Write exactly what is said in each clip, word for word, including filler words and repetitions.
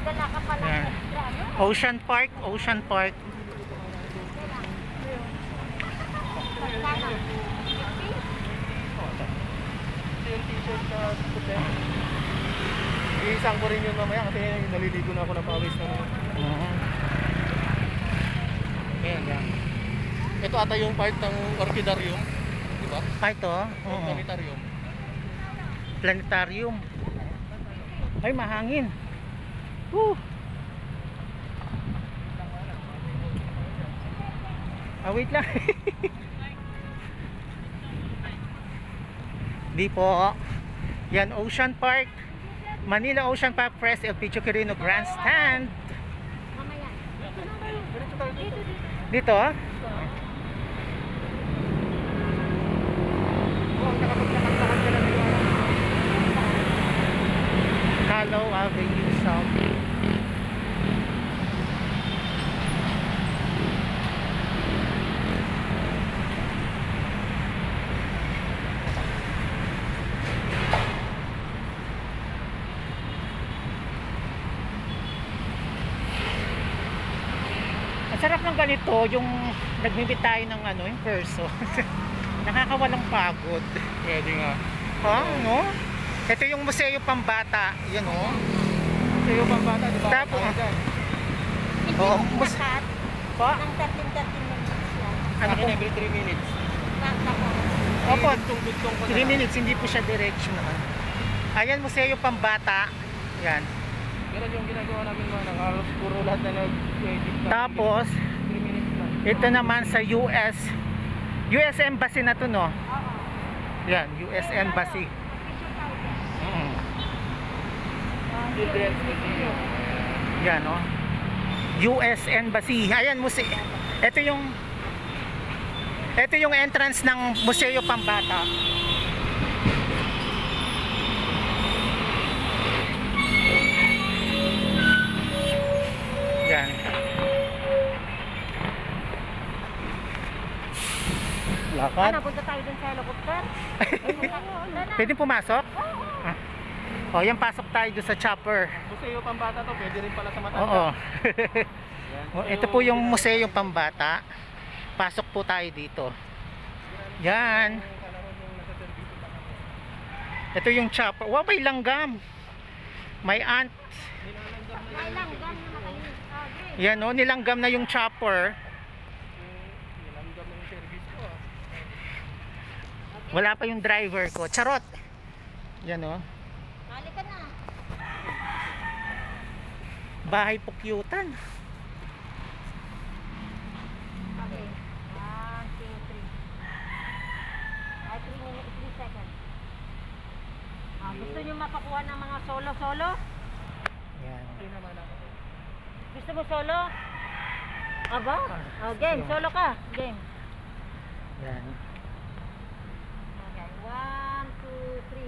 Magdala ka pala Yan. extra, no? Ocean Park, Ocean Park. Magkano? Ito yung t-shirt na puti. Iisang ko rin yun mamaya kasi naliligo na ako ng pawis na naman. Uh-huh. Ayan, yan. Ito ata yung part ng orchidarium. Di ba? Ah, ito? Yung Oo. planetarium. Planetarium. Ay, mahangin. Woo! Ah, wait lang. Di po. Yan, Ocean Park. Manila Ocean Park Press, El Picho Quirino Grandstand. Mamaya. Dito, ah? Calao Avenue South. Ang sarap ng ganito, yung nagmimit tayo ng ano, yung perso. Nakakawalang pagod. Pwede nga. Ha, no? Ito yung museo pambata, yan oh. Museo pambata, di ba? Tapos, Hindi Oo, mo mas- nakat pa? ng thirteen thirteen minutes lang. Ano Akin po? every three minutes. Opo, Tungtong ko na. three minutes, hindi po siya diretso naman. Ayan, museo pambata. Yan. Pero yung ginagawa namin mga nakaros, puro lahat na nag-edit. Tapos, three minutes lang. ito naman sa U S U S Embassy na to, no? Oo. Yan, U S Embassy. Mm. Children's Museum. Yan, no? U S Embassy. Ayan, museo. Ito yung Ito yung entrance ng Museo Pambata. Yan. Lakad. Ano, punta tayo dun sa helicopter? Pwede pumasok? Ah. O, yan, pasok tayo doon sa chopper. Museo pambata to, pwede rin pala sa matanda. Oo. Yan. O, ito po yung Museo Pambata. Pasok po tayo dito. Yan. Ito yung chopper. Wow, may langgam. May ant. May langgam na matalim. Okay. Yan o, nilanggam na yung chopper. Nilanggam ng service ko ah. Wala pa yung driver ko. Charot. Yan o. Hali ka na. Bahay pukyutan. Okay. One, two, three. Ay, three minutes, three seconds. Ah, gusto nyo mapakuha ng mga solo-solo? Yan. Okay naman ako. Gusto mo solo? Aba? Ah, game. Solo ka. Game. Yan. Okay. One, two, three.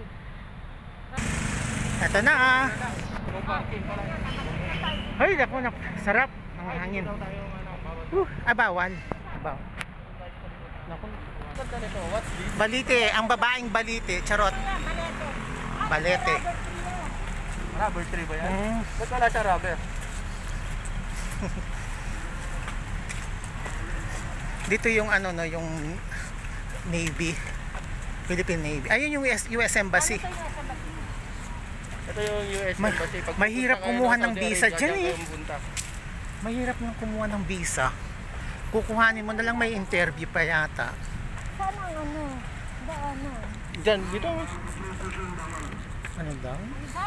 Ito na ah. No parking pala. Ay, naku, naku. Sarap. Ang hangin. Daw tayo ano, bawal. Uh, abawan. Abaw. Naku, ganda nito. What's this? Balite. Ang babaeng balite. Charot. Malete. Balete. Rubber tree ba yan? Mm. Ba't wala siya rubber? Dito yung ano no, yung Navy. Philippine Navy. Ayun yung U S, U S Embassy. Ito yung U S Ma- Embassy. Pag mahirap pupunta kayo kumuha ng ng Saudi visa Arabia, dyan, dyan eh. kayo pupunta. Mahirap nang kumuha ng visa. Kukuhanin mo na lang, may interview pa yata. Sana ang ano? Ba ano? Dyan, dito. Ano daw? Diba?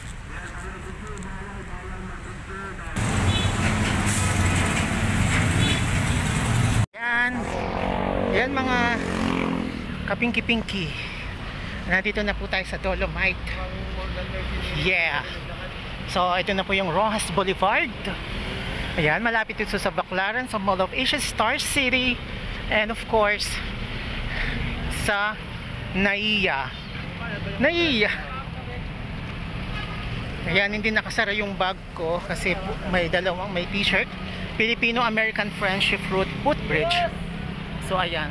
Yan. Yan mga kapingki-pinki. Nandito na po tayo sa Dolomite. Yeah. So, ito na po yung Rojas Boulevard. Ayan, malapit ito sa Baclaran, sa Mall of Asia, Star City, and of course, sa Naiya. Naiya. Ayan, hindi nakasara yung bag ko kasi may dalawang, may t-shirt. Filipino-American Friendship Route Footbridge. So, ayan.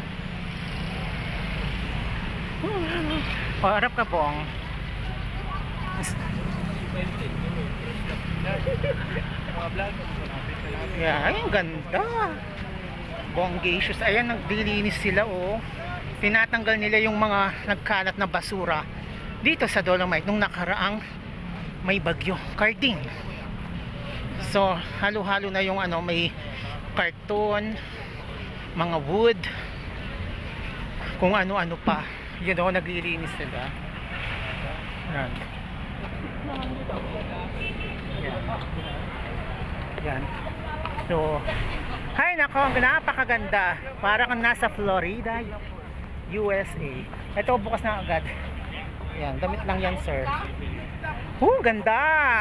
O, harap ka, Bong. mga vlog. Malapit na natin. Yeah, ay, ang ganda. Bongacious. Ayan, nagdilinis sila, oh. Tinatanggal nila yung mga nagkalat na basura dito sa Dolomite nung nakaraang may bagyo. Karting. So, halo-halo na yung ano, may karton, mga wood, kung ano-ano pa. Yun, oh, naglilinis sila. Yan. Yan. Yan. So, hay nako, napakaganda. Para kang nasa Florida, U S A. Ito, bukas na agad. Yan, damit lang yan, sir. Oh, ganda!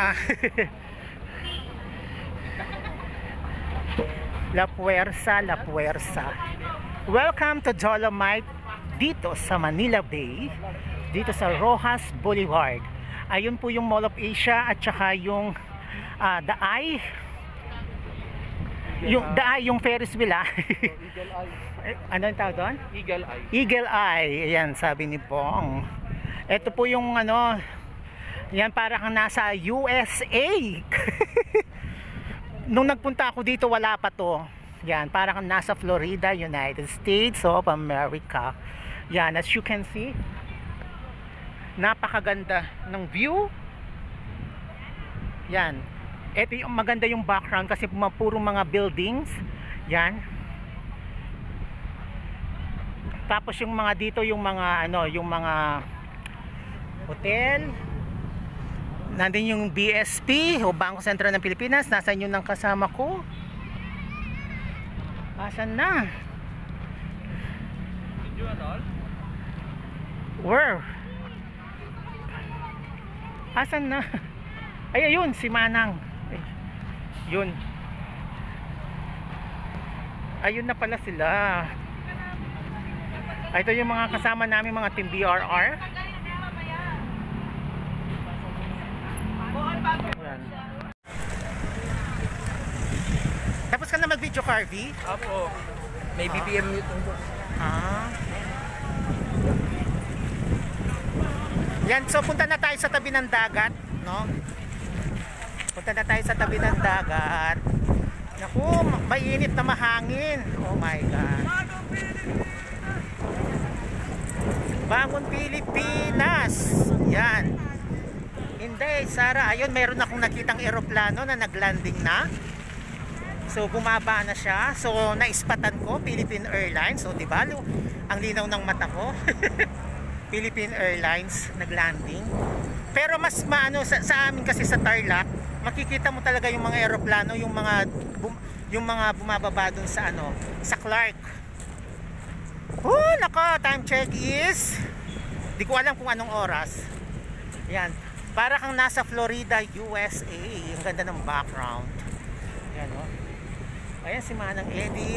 La Puersa, La Puersa. Welcome to Dolomite dito sa Manila Bay, dito sa Rojas Boulevard. Ayun po yung Mall of Asia at saka yung uh, The Eye. Yung The Eye, yung Ferris wheel, ah. Eagle Eye. Ano yung tawag doon? Eagle Eye. Eagle Eye. Ayan, sabi ni Pong. Ito po yung ano, yan para kang nasa U S A. Nung nagpunta ako dito, wala pa to. Yan, para kang nasa Florida, United States of America. Yan, as you can see, napakaganda ng view. Yan. Ito yung maganda yung background kasi puro mga buildings. Yan. Tapos yung mga dito, yung mga ano, yung mga hotel. Nandun yung B S P o Bangko Sentral ng Pilipinas. Nasaan yun ng kasama ko? Asan na? Did you all? Where? Asan na? Ay, ayun, si Manang. Ay, yun. Ayun na pala sila. Ay, ito yung mga kasama namin, mga team B R R. Ayan. Tapos ka na mag-video, Carvey? Apo. May B P M Newton doon. Ah. Yan, so punta na tayo sa tabi ng dagat, no? Punta na tayo sa tabi ng dagat. Naku, mainit na mahangin. Oh my God. Bangon Pilipinas. Yan. Hindi, Sara, ayun, meron akong nakitang eroplano na naglanding na. So bumaba na siya. So naispatan ko Philippine Airlines. So di ba, ang linaw ng mata ko. Philippine Airlines naglanding. Pero mas maano sa, sa amin kasi sa Tarlac, makikita mo talaga yung mga eroplano, yung mga bum, yung mga bumababa dun sa ano, sa Clark. Oh, nako, time check is di ko alam kung anong oras. Yan. Para kang nasa Florida, U S A. Ang ganda ng background. Yan, oh. Ayan si Manang Edit.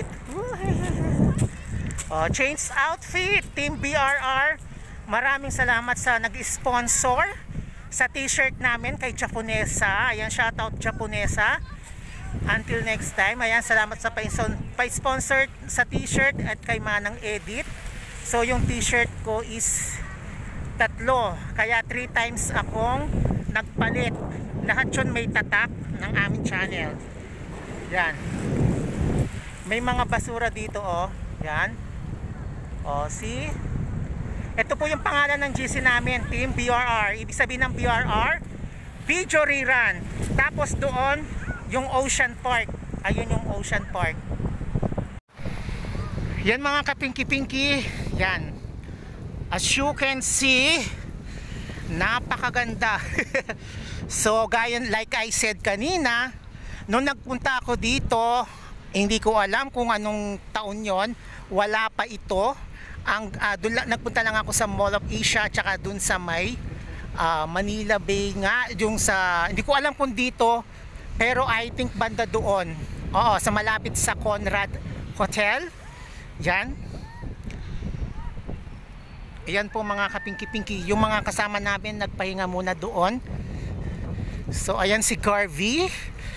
Oh, change outfit, Team B R R. Maraming salamat sa nag-sponsor sa t-shirt namin kay Japonesa. Ayan, shoutout Japonesa. Until next time. Ayan, salamat sa pa-sponsor sa t-shirt at kay Manang Edit. So yung t-shirt ko is tatlo. Kaya three times akong nagpalit. Lahat yun may tatak ng aming channel. Yan. May mga basura dito, oh. Yan. Oh, see? Ito po yung pangalan ng G C namin, Team B R R. Ibig sabihin ng B R R, Video Rerun. Tapos doon, yung Ocean Park. Ayun yung Ocean Park. Yan mga kapinki-pinki. Yan. As you can see, napakaganda. So, gaya like I said kanina, nung nagpunta ako dito, hindi ko alam kung anong taon yon. Wala pa ito. Ang uh, dun, nagpunta lang ako sa Mall of Asia tsaka dun sa may uh, Manila Bay nga, yung sa hindi ko alam kung dito, pero I think banda doon. Oo, sa malapit sa Conrad Hotel. Yan. Ayan po mga kapinki-pinki, yung mga kasama namin nagpahinga muna doon. So ayan si Garvey.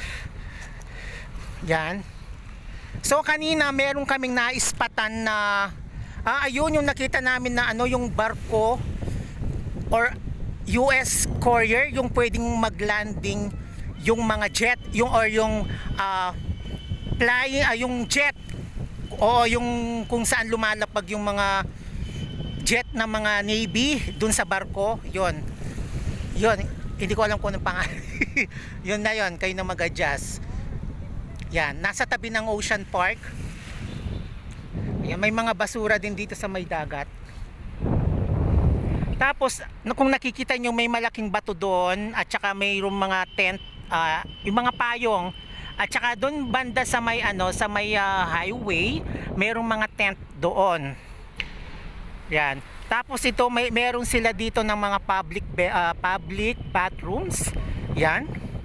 Yan. So kanina meron kaming naispatan na ah, ayun yung nakita namin na ano, yung barko or U S courier, yung pwedeng maglanding yung mga jet, yung or yung ah, flying, ah, yung jet o yung kung saan lumalapag yung mga jet ng mga Navy dun sa barko, yon yon hindi ko alam kung anong pangalan. Yun na yon, kayo na mag-adjust. Yan, nasa tabi ng Ocean Park. Yan, may mga basura din dito sa may dagat. Tapos kung nakikita nyo, may malaking bato doon at saka mayroong mga tent, ah, yung mga payong. At saka doon banda sa may ano, sa may ah, highway, merong mga tent doon. Yan. Tapos ito may meron sila dito ng mga public be- ah, public bathrooms. Yan.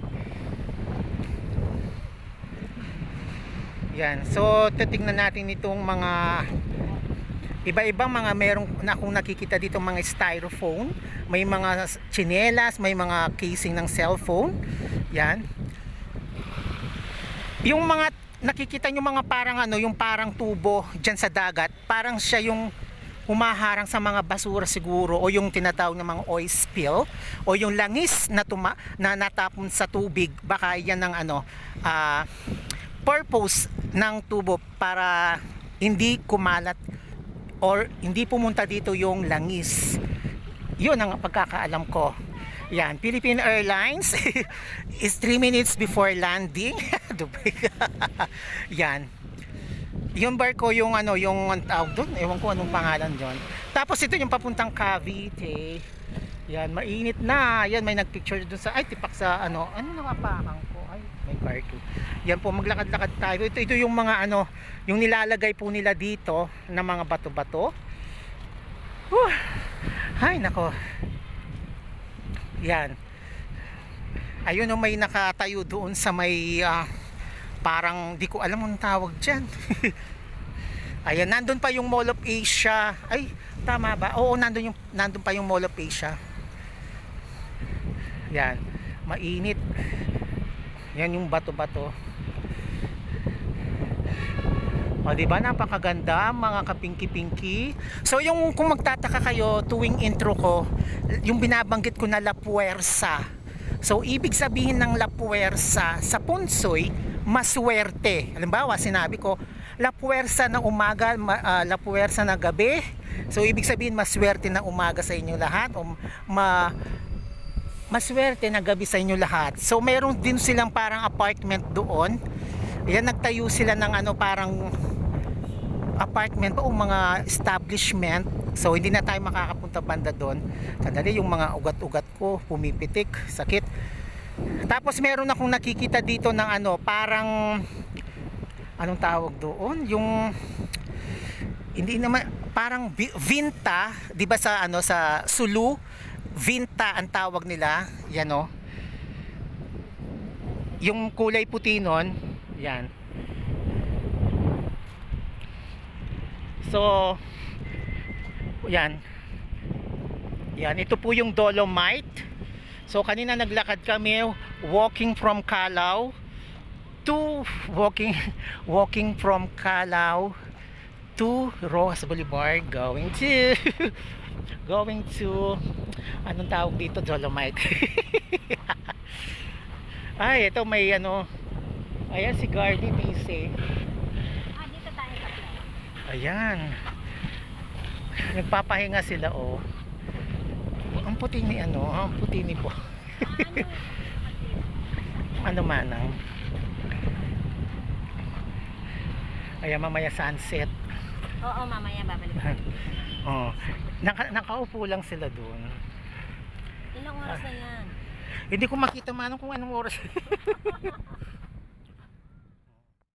Yan. So titingnan natin itong mga iba-ibang mga merong na kung nakikita dito mga styrofoam, may mga tsinelas, may mga casing ng cellphone. Yan. Yung mga nakikita nyo mga parang ano, yung parang tubo dyan sa dagat, parang siya yung humaharang sa mga basura siguro o yung tinatawag na mga oil spill o yung langis na, tuma, na natapon sa tubig. Baka yan ang ano, uh, purpose ng tubo para hindi kumalat or hindi pumunta dito yung langis. Yun ang pagkakaalam ko. Yan, Philippine Airlines is three minutes before landing. Dubai. Yan. Yung barko yung ano, yung tawag doon, ewan ko anong pangalan doon. Tapos ito yung papuntang Cavite. Yan, mainit na. Yan, may nagpicture doon sa, ay tipak sa ano, ano nakapakang ko. Ay, may cartoon. Yan po, maglakad-lakad tayo. Ito, ito yung mga ano, yung nilalagay po nila dito na mga bato-bato. Whew. Ay, nako. Yan. Ayun o, may nakatayo doon sa may uh, parang di ko alam ang tawag dyan. Ayan, nandun pa yung Mall of Asia. Ay, tama ba? Oo, nandun, yung, nandun pa yung Mall of Asia. Yan, mainit. Yan yung bato-bato. O, diba? Napakaganda, mga kapinki-pinki. So, yung kung magtataka kayo, tuwing intro ko, yung binabanggit ko na La Puersa. So, ibig sabihin ng La Puersa, sa Punsoy, maswerte. Halimbawa, sinabi ko, La Puersa na umaga, ma, uh, La Puersa na gabi. So, ibig sabihin, maswerte na umaga sa inyo lahat. O ma, maswerte na gabi sa inyo lahat. So, meron din silang parang apartment doon. Yan, nagtayo sila ng ano, parang apartment o mga establishment. So hindi na tayo makakapunta banda doon. Sandali, yung mga ugat-ugat ko pumipitik, sakit. Tapos meron akong nakikita dito ng ano, parang anong tawag doon? Yung hindi naman parang vinta, 'di ba sa ano sa Sulu, vinta ang tawag nila. Yan oh. Yung kulay puti noon, yan. So, yan. Yan, ito po yung Dolomite. So, kanina naglakad kami walking from Calao to walking walking from Calao to Rojas Boulevard going to going to anong tawag dito, Dolomite. Ay, ito may ano. Ayan si Gardy Macy. Ah, dito tayo sa play. Ayan. Nagpapahinga sila oh. Ang puti ni ano, ang puti ni po. Ano manang. Ayan, mamaya sunset. Oo, mamaya babalik. Oh. Naka, nakaupo lang sila doon. Ilang oras na yan? Hindi ko makita manong kung anong oras.